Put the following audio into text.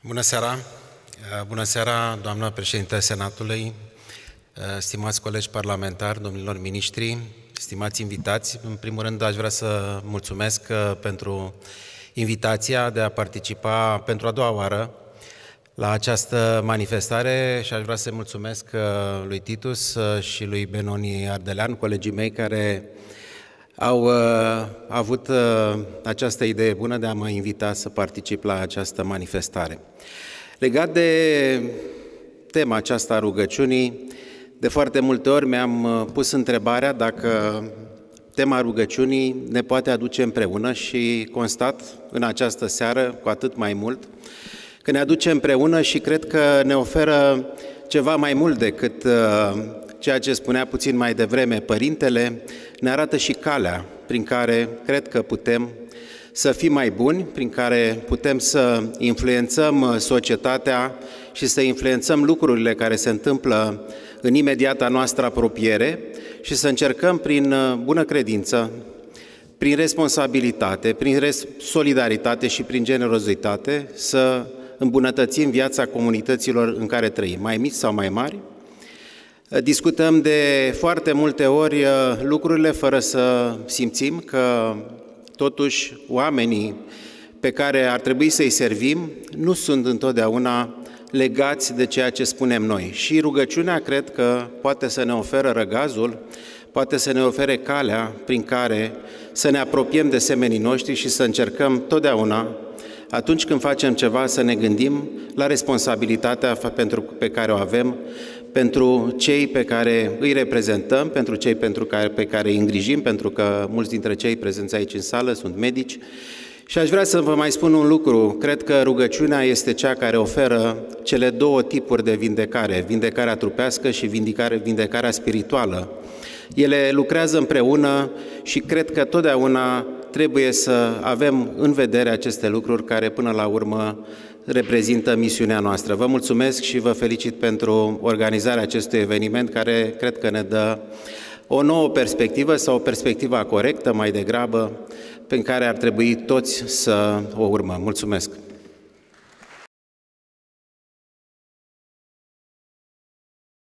Bună seara! Bună seara, doamnă președintă Senatului, stimați colegi parlamentari, domnilor miniștri, stimați invitați. În primul rând, aș vrea să mulțumesc pentru invitația de a participa pentru a doua oară la această manifestare și aș vrea să mulțumesc lui Titus și lui Benoni Ardelean, colegii mei care au avut această idee bună de a mă invita să particip la această manifestare. Legat de tema aceasta a rugăciunii, de foarte multe ori mi-am pus întrebarea dacă tema rugăciunii ne poate aduce împreună și constat în această seară cu atât mai mult că ne aduce împreună și cred că ne oferă ceva mai mult decât ceea ce spunea puțin mai devreme Părintele, ne arată și calea prin care cred că putem să fim mai buni, prin care putem să influențăm societatea și să influențăm lucrurile care se întâmplă în imediata noastră apropiere și să încercăm prin bună credință, prin responsabilitate, prin solidaritate și prin generozitate să îmbunătățim viața comunităților în care trăim, mai mici sau mai mari. Discutăm de foarte multe ori lucrurile fără să simțim că totuși oamenii pe care ar trebui să-i servim nu sunt întotdeauna legați de ceea ce spunem noi. Și rugăciunea cred că poate să ne oferă răgazul, poate să ne ofere calea prin care să ne apropiem de semenii noștri și să încercăm totdeauna, atunci când facem ceva, să ne gândim la responsabilitatea pe care o avem pentru cei pe care îi reprezentăm, pentru cei pe care îi îngrijim, pentru că mulți dintre cei prezenți aici în sală sunt medici. Și aș vrea să vă mai spun un lucru. Cred că rugăciunea este cea care oferă cele două tipuri de vindecare, vindecarea trupească și vindecarea spirituală. Ele lucrează împreună și cred că totdeauna trebuie să avem în vedere aceste lucruri care până la urmă reprezintă misiunea noastră. Vă mulțumesc și vă felicit pentru organizarea acestui eveniment care cred că ne dă o nouă perspectivă sau o perspectivă corectă mai degrabă pe care ar trebui toți să o urmăm. Mulțumesc!